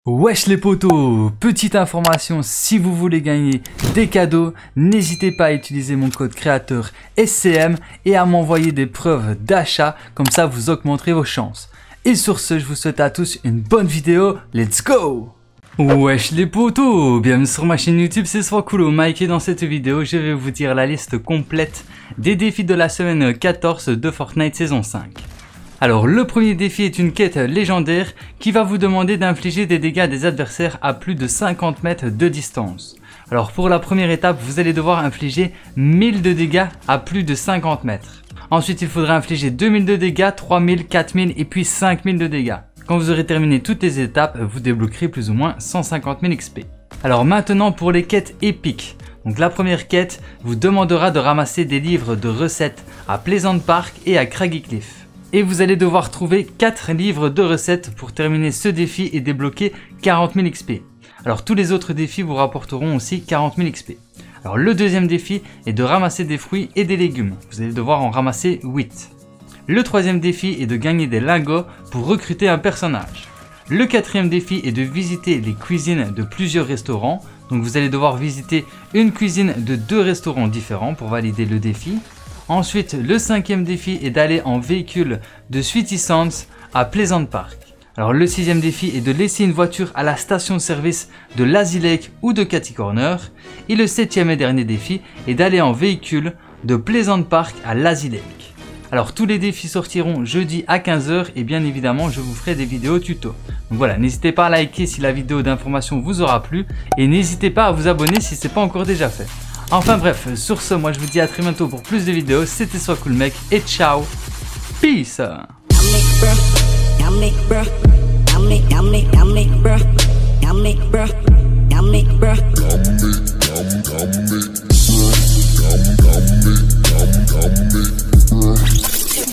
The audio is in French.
Wesh les potos, petite information, si vous voulez gagner des cadeaux, n'hésitez pas à utiliser mon code créateur SCM et à m'envoyer des preuves d'achat, comme ça vous augmenterez vos chances. Et sur ce, je vous souhaite à tous une bonne vidéo, let's go! Wesh les potos, bienvenue sur ma chaîne YouTube, c'est Swakulo Mike et dans cette vidéo, je vais vous dire la liste complète des défis de la semaine 14 de Fortnite saison 5. Alors le premier défi est une quête légendaire qui va vous demander d'infliger des dégâts à des adversaires à plus de 50 mètres de distance. Alors pour la première étape, vous allez devoir infliger 1000 de dégâts à plus de 50 mètres. Ensuite il faudra infliger 2000 de dégâts, 3000, 4000 et puis 5000 de dégâts. Quand vous aurez terminé toutes les étapes, vous débloquerez plus ou moins 150 000 XP. Alors maintenant pour les quêtes épiques. Donc la première quête vous demandera de ramasser des livres de recettes à Pleasant Park et à Craggy Cliff. Et vous allez devoir trouver 4 livres de recettes pour terminer ce défi et débloquer 40 000 XP. Alors tous les autres défis vous rapporteront aussi 40 000 XP. Alors le deuxième défi est de ramasser des fruits et des légumes. Vous allez devoir en ramasser 8. Le troisième défi est de gagner des lingots pour recruter un personnage. Le quatrième défi est de visiter les cuisines de plusieurs restaurants. Donc vous allez devoir visiter une cuisine de 2 restaurants différents pour valider le défi. Ensuite, le cinquième défi est d'aller en véhicule de Sweetie Sands à Pleasant Park. Alors le sixième défi est de laisser une voiture à la station de service de Lazy Lake ou de Catty Corner. Et le septième et dernier défi est d'aller en véhicule de Pleasant Park à Lazy Lake. Alors tous les défis sortiront jeudi à 15 h et bien évidemment je vous ferai des vidéos tuto. Donc voilà, n'hésitez pas à liker si la vidéo d'information vous aura plu et n'hésitez pas à vous abonner si ce n'est pas encore déjà fait. Enfin bref, sur ce, moi je vous dis à très bientôt pour plus de vidéos, c'était Swakulo Mec et ciao, peace!